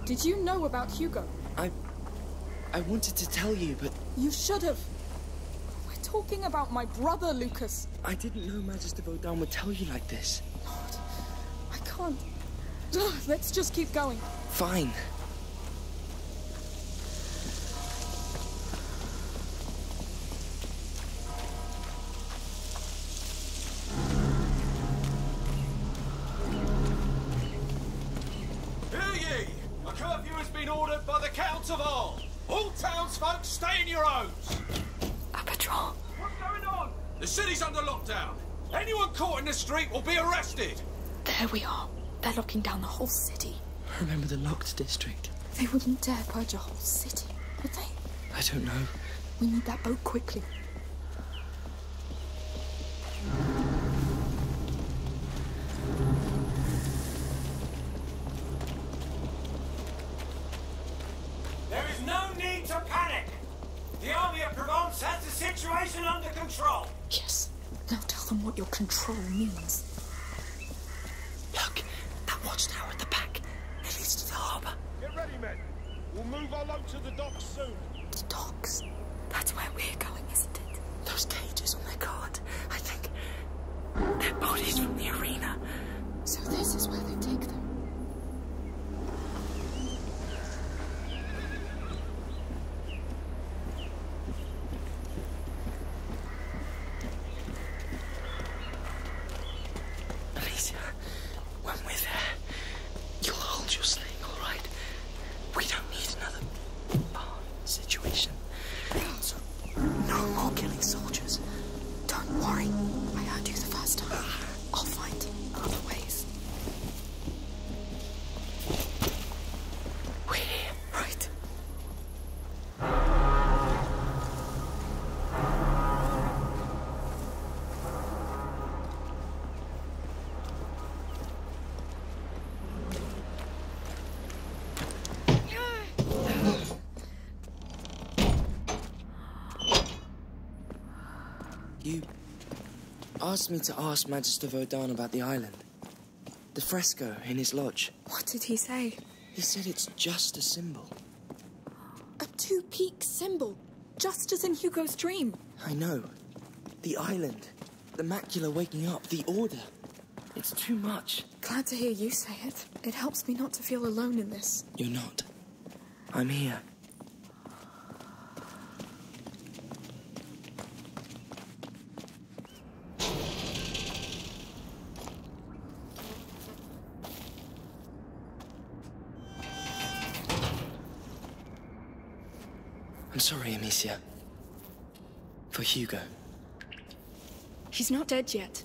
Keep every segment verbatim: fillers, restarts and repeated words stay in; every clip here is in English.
Did you know about Hugo? I... I wanted to tell you, but... You should have. We're talking about my brother, Lucas. I didn't know Magister Vaudin would tell you like this. Lord, I can't. Ugh, let's just keep going. Fine. Ordered by the Count of all. All townsfolk stay in your homes. A patrol. What's going on? The city's under lockdown. Anyone caught in the street will be arrested. There we are. They're locking down the whole city. Remember the locked district? They wouldn't dare purge a whole city, would they? I don't know. We need that boat quickly. Has the situation under control. Yes. Now tell them what your control means. Look, that watchtower at the back. It leads to the harbour. Get ready, men. We'll move our load to the docks soon. The docks? That's where we're going, isn't it? Those cages on their guard. I think they're bodies from the arena. So this is where they take them. You asked me to ask Magister Vaudin about the island. The fresco in his lodge. What did he say? He said it's just a symbol. A two-peak symbol, just as in Hugo's dream. I know. The island, the macula waking up, the order. It's too much. Glad to hear you say it. It helps me not to feel alone in this. You're not. I'm here. I'm sorry, Amicia. For Hugo. He's not dead yet.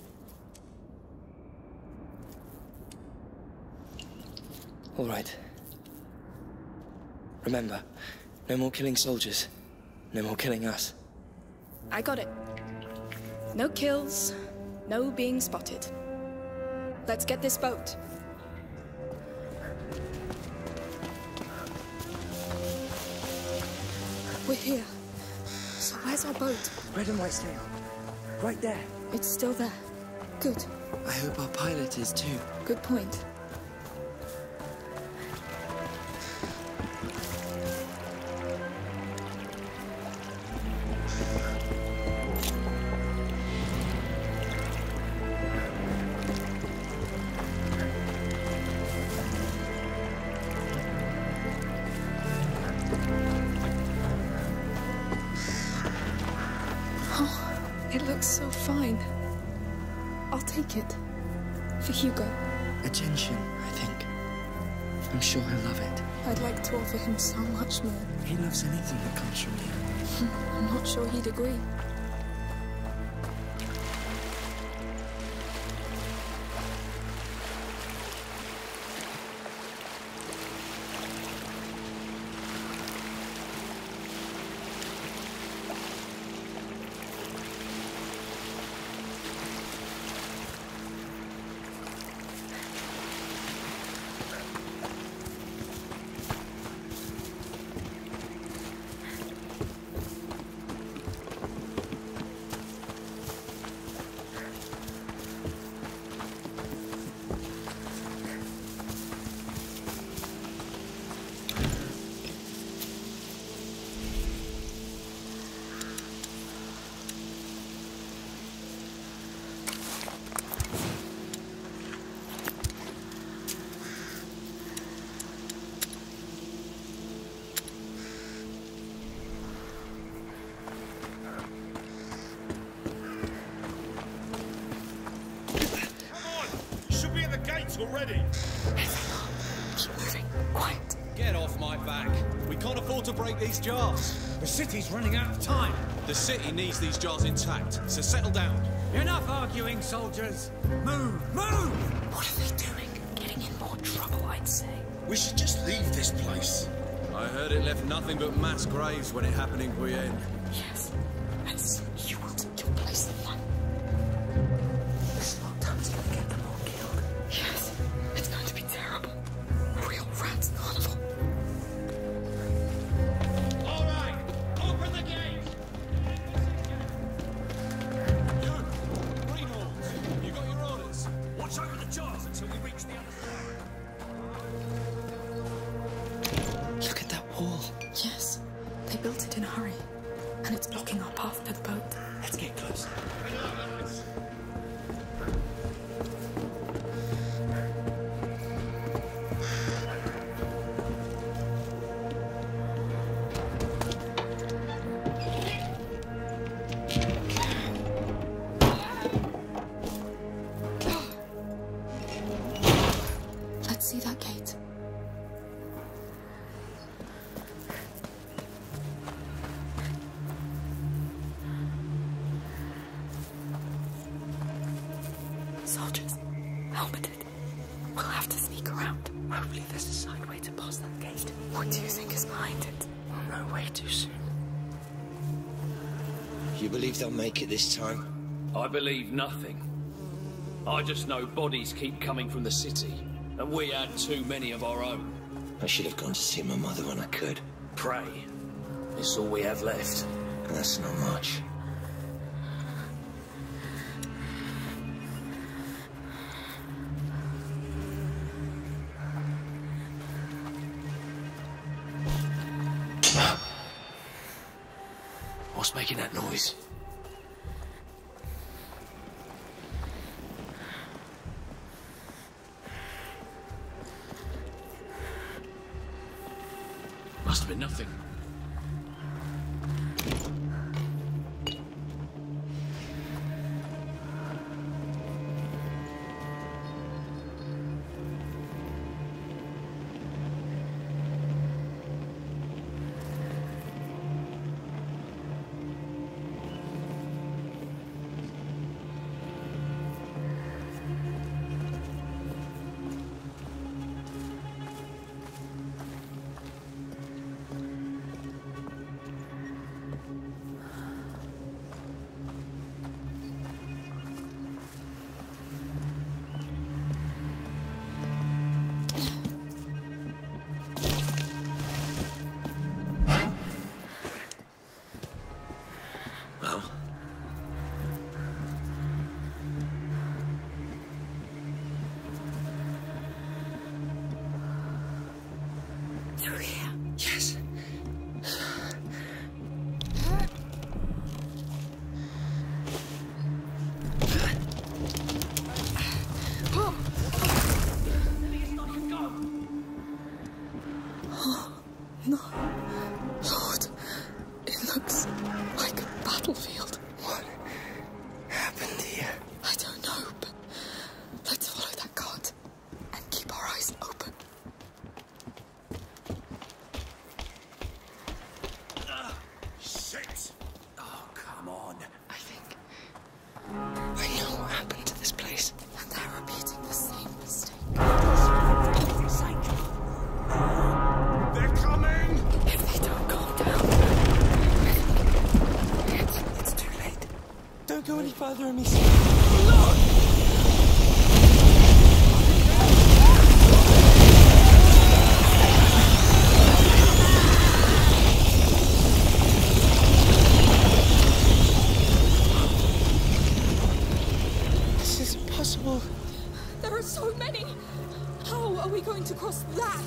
All right. Remember, no more killing soldiers. No more killing us. I got it. No kills, no being spotted. Let's get this boat. We're here. So where's our boat? Red and white sail. Right there. It's still there. Good. I hope our pilot is too. Good point. It looks so fine. I'll take it. For Hugo. Attention, I think. I'm sure he'll love it. I'd like to offer him so much more. He loves anything that comes from you. I'm not sure he'd agree. boats were ready. Keep moving. Quiet. Get off my back. We can't afford to break these jars. The city's running out of time. The city needs these jars intact, so settle down. Enough arguing, soldiers. Move, move! What are they doing? Getting in more trouble, I'd say. We should just leave this place. I heard it left nothing but mass graves when it happened in Guyenne. Yes. And soon you will take your place in one. This lockdown's gonna get them all killed. Yes. It's going to be terrible. Real rats carnival. All right, open the gate. You, green hordes, you got your orders? Watch over the jars until we reach the other side. Look at that wall. Yes. They built it in a hurry. And it's blocking our path to the boat. Let's get closer. Let's see that gate. Soldiers, helmeted. We'll have to sneak around. Hopefully there's a side way to pass that gate. What do you think is behind it? No, way too soon. You believe they'll make it this time? I believe nothing. I just know bodies keep coming from the city, and we had too many of our own. I should have gone to see my mother when I could. Pray. It's all we have left. And that's not much. What's making that noise? Must have been nothing. Through here. Yes. Oh, no. Lord, it looks like a battlefield. What happened here? I don't know, but let's follow that cart and keep our eyes open. Shit! Oh, come on. I think. I know what happened to this place. And they're repeating the same mistake. They're coming! If they don't calm down, It's, it's too late. Don't go any further, Amicia. This is impossible. there are so many. How are we going to cross that?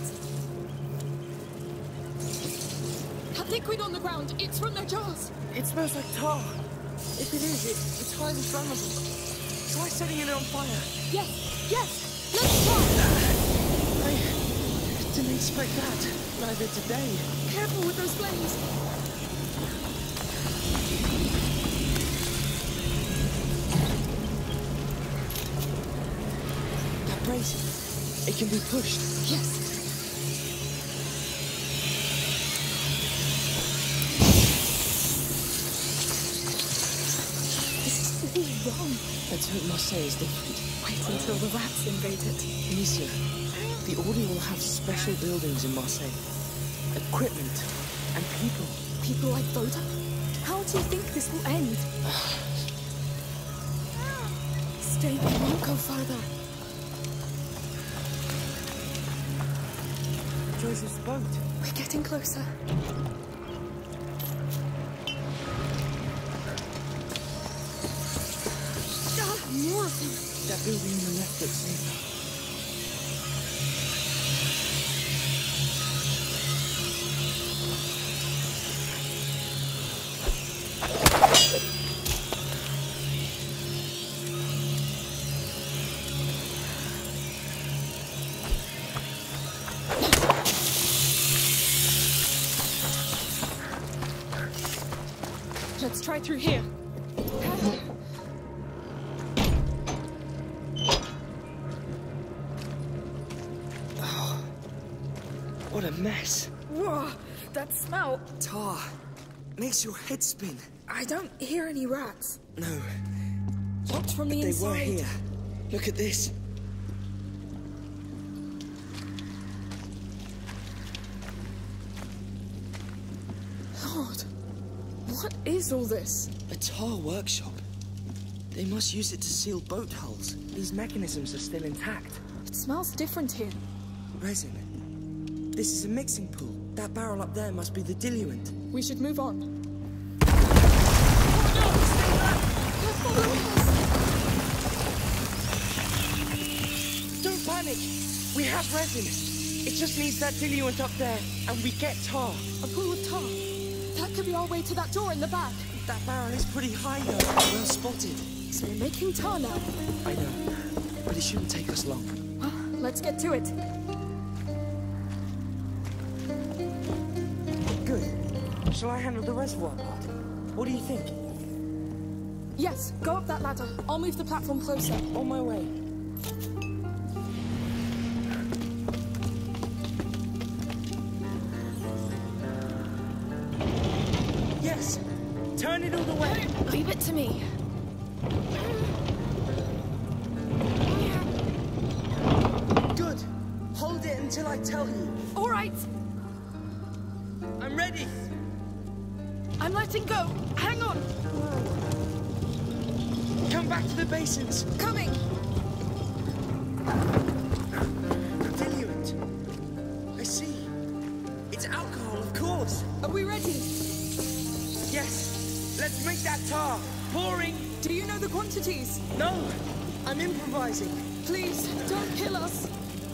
That liquid on the ground, it's from their jars. It smells like tar. If it is, it, it's highly flammable. Try setting it on fire. Yes, yes, let's try. I didn't expect that. Neither today. Careful with those flames. That brace, It can be pushed. Yes. This is all wrong. Let's hope Marseille is different. Wait until the rats invade it. Amicia, the Order will have special buildings in Marseille. Equipment and people. People like Voda? How do you think this will end? Stay, we won't go further. Joseph's boat. We're getting closer. Ah, more of them. That building on the left looks safer. Let's try through here. Oh, what a mess. Whoa, that smell. Tar. Makes your head spin. I don't hear any rats. No, Locked from the they inside. were here. Look at this. Lord, what is all this? A tar workshop. They must use it to seal boat hulls. These mechanisms are still intact. It smells different here. Resin. This is a mixing pool. That barrel up there must be the diluent. We should move on. Don't panic! We have resin. It just needs that diluent up there, and we get tar. A pool of tar. That could be our way to that door in the back. That barrel is pretty high though. Well spotted. So we're making tar now. I know, but it shouldn't take us long. Well, let's get to it. Good. Shall I handle the reservoir part? What do you think? Yes, go up that ladder. I'll move the platform closer. On my way. Yes! Turn it all the way! Leave it to me. Good! Hold it until I tell you. All right, I'm ready! I'm letting go. Hang on. Come back to the basins! Coming. Diluent. I see. It's alcohol, of course. Are we ready? Yes. Let's make that tar. Pouring. Do you know the quantities? No. I'm improvising. Please, don't kill us.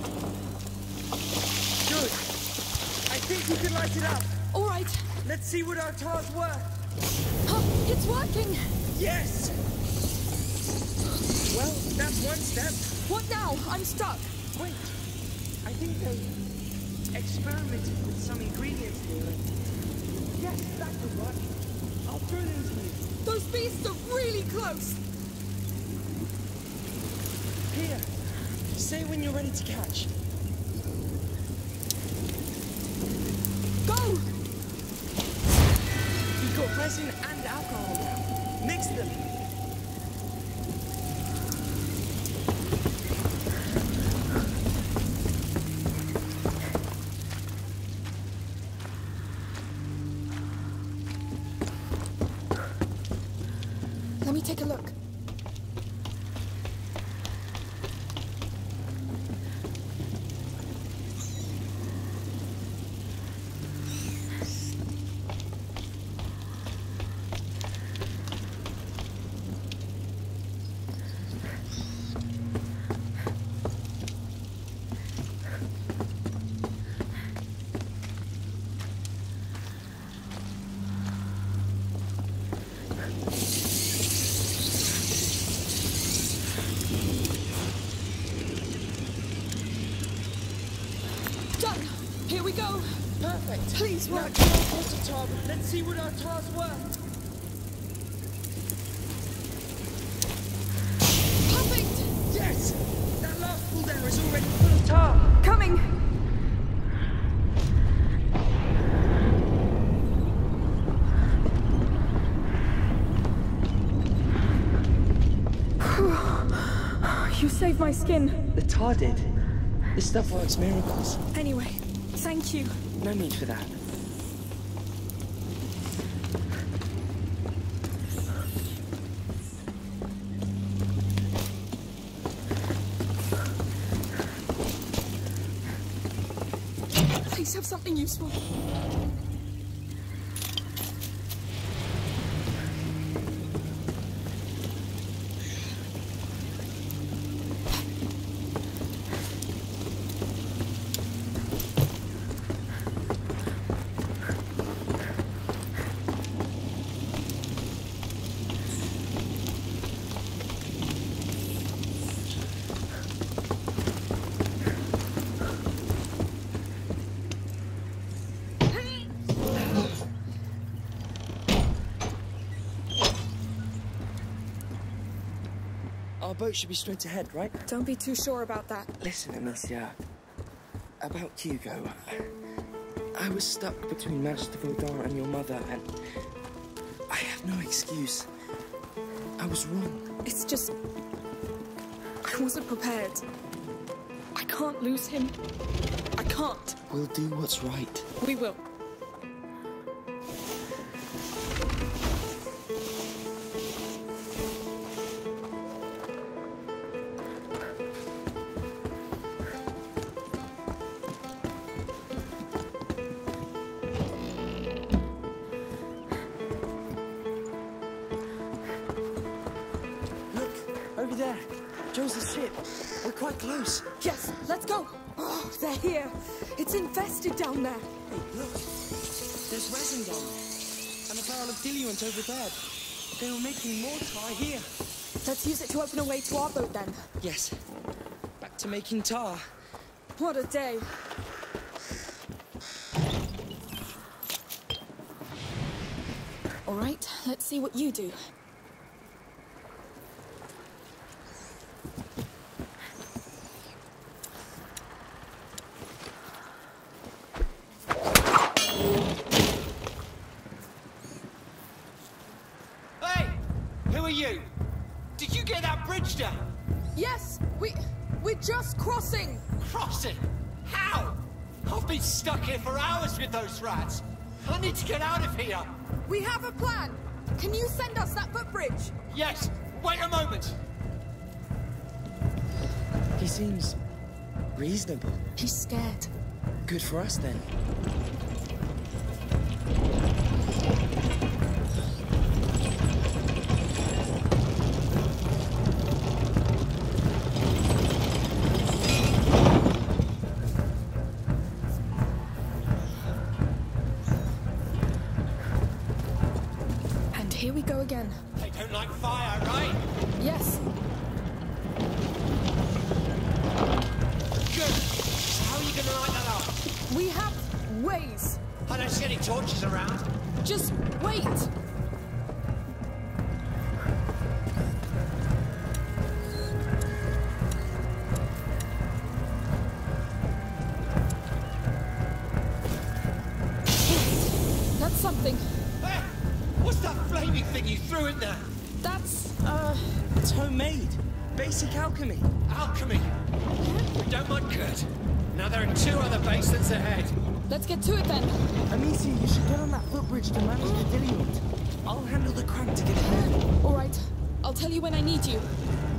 Good. I think we can light it up. All right. Let's see what our tar's worth. Huh, it's working. Yes. Well, that's one step. What now? I'm stuck. Wait. I think they experimented with some ingredients here. Yes, that could work. I'll throw them to you. Those beasts are really close. Here. Say when you're ready to catch. Go! We've got resin and alcohol now. Mix them. Let me take a look. Done. Here we go. Perfect. Please Now, work. come on, water tar. Let's see what our tar's worth. Perfect. Yes! That last pool there is already full of tar. saved my skin. The tar did. This stuff works miracles. Anyway, thank you. No need for that. Please have something useful. Our boat should be straight ahead, right? Don't be too sure about that. Listen, Amicia. About Hugo. I was stuck between Master Vaudin and your mother, and I have no excuse. I was wrong. It's just... I wasn't prepared. I can't lose him. I can't. We'll do what's right. We will. Over there. Joe's ship. We're quite close. Yes, let's go. Oh, they're here. It's infested down there. Hey, look. There's resin down there. And a barrel of diluent over there. They were making more tar here. Let's use it to open a way to our boat then. Yes. Back to making tar. What a day. All right, let's see what you do. You? Did you get that bridge down? Yes, we... we're just crossing. Crossing? How? I've been stuck here for hours with those rats. I need to get out of here. We have a plan. Can you send us that footbridge? Yes. Wait a moment. He seems reasonable. He's scared. Good for us then. Here we go again. They don't like fire, right? Yes. Good. So how are you gonna light that up? We have ways. I don't see any torches around. Just wait. That's something. What's that flaming thing you threw in there? That's, uh... It's homemade. Basic alchemy. Alchemy? We don't mind good. Now there are two other basins ahead. Let's get to it then. Amicia, you should get on that footbridge to manage the diluent. I'll handle the crank to get ahead. All right. I'll tell you when I need you.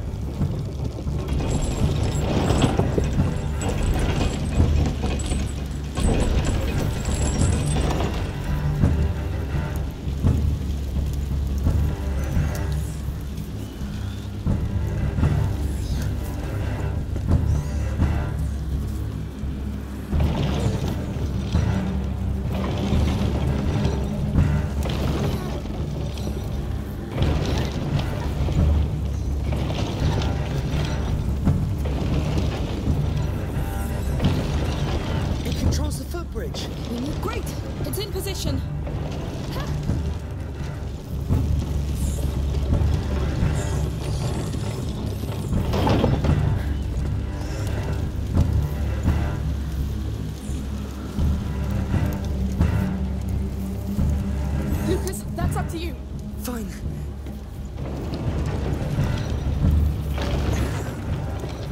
Great! It's in position. Lucas, that's up to you. Fine.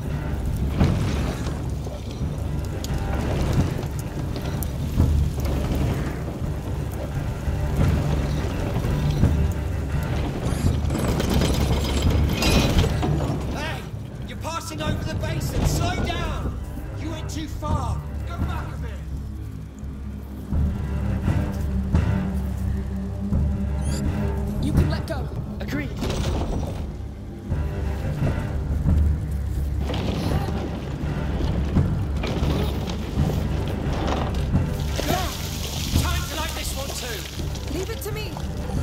go. Agreed. Time to light this one too. Leave it to me.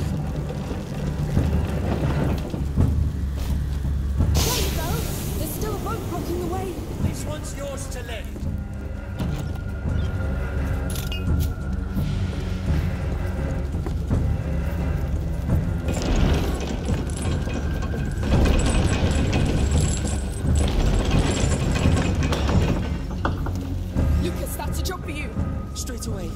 There you go. There's still a boat blocking the way. This one's yours to lift. Lucas, that's a job for you. Straight away.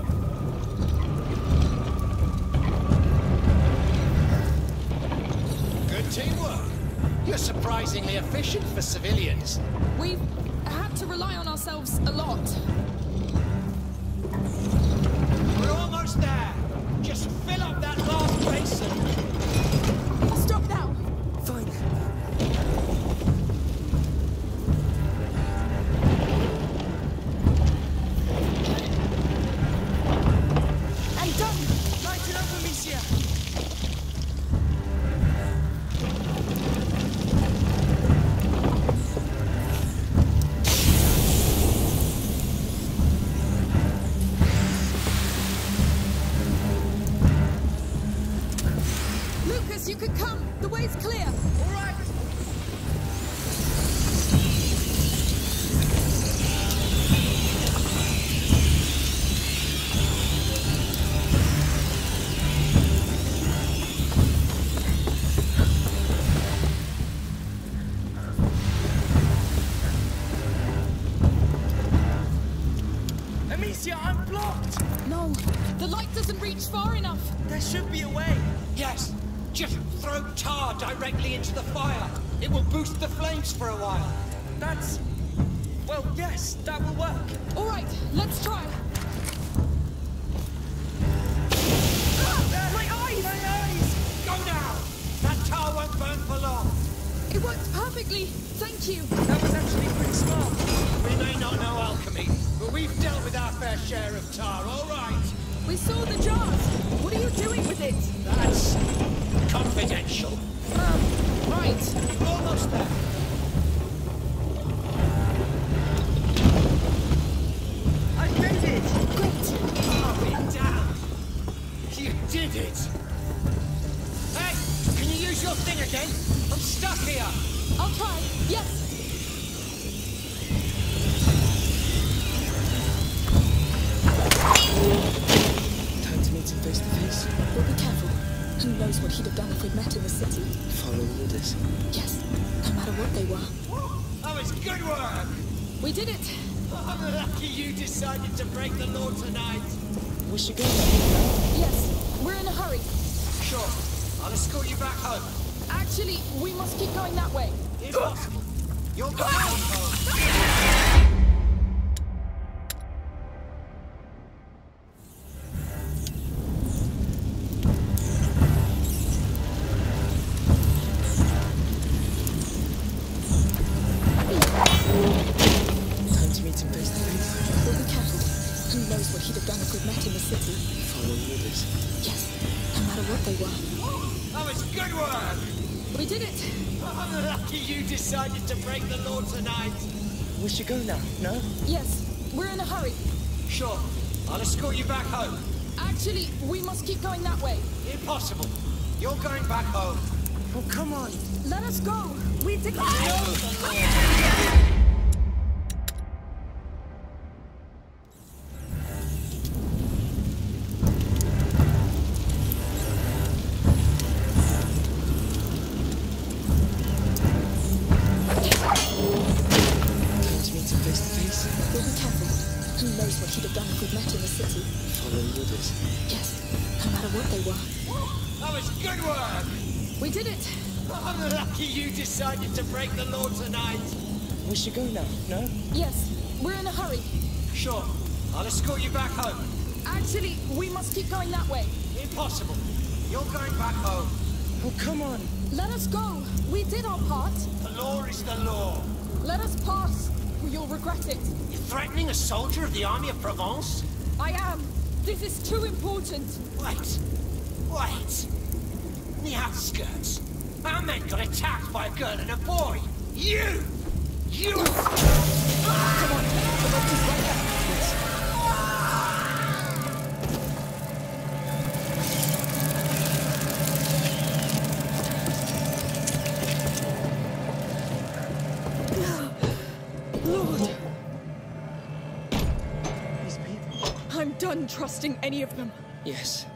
Good teamwork. You're surprisingly efficient for civilians. We've had to rely on ourselves a lot. We're almost there. Just fill up that last basin. Stop now. Fine. And done. Light it up, Amicia. Lucas, you can come. The way's clear. All right. Amicia, I'm blocked. No, the light doesn't reach far enough. There should be a way. Yes. Just throw tar directly into the fire. It will boost the flames for a while. That's... Well, yes, that will work. All right, let's try. My eyes! My eyes! Go now! That tar won't burn for long. It worked perfectly. Thank you. That was actually pretty smart. We may not know alchemy, but we've dealt with our fair share of tar, all right? We saw the jars. What are you doing with it? That's confidential. Um, right. Almost there. I made it! Great. Oh, it down. You did it. Hey, can you use your thing again? I'm stuck here. I'll try. Yes. Time to meet him face to face. We'll be careful. Who knows what he'd have done if we'd met in the city? Follow orders. Yes, no matter what they were. That was good work. We did it. I'm lucky you decided to break the law tonight. We should go now. Yes, we're in a hurry. Sure, I'll escort you back home. Actually, we must keep going that way. Impossible. You're going home. Time to meet him face to face. We'll be careful. Who knows what he'd have done if we'd met in the city? Follow orders. Yes, no matter what they were. That was good work. We did it. I'm lucky you decided to break the law tonight. We should go now, no? Yes, we're in a hurry. Sure, I'll escort you back home. Actually, we must keep going that way. Impossible. You're going back home. Oh, come on. Let us go. We did No! We'll be careful. Who knows what he'd have done if we'd met in the city? Follow orders. Yes, no matter what they were. That was good work. We did it. I'm lucky you decided to break the law tonight. We should go now, no? Yes, we're in a hurry. Sure, I'll escort you back home. Actually, we must keep going that way. Impossible. You're going back home. Oh, come on. Let us go. We did our part. The law is the law. Let us pass. You'll regret it. You're threatening a soldier of the army of Provence? I am. This is too important. Wait. Wait. in the outskirts. Our men got attacked by a girl and a boy. You! You! Come on, the boat is right there. Lord. These people. I'm done trusting any of them. Yes.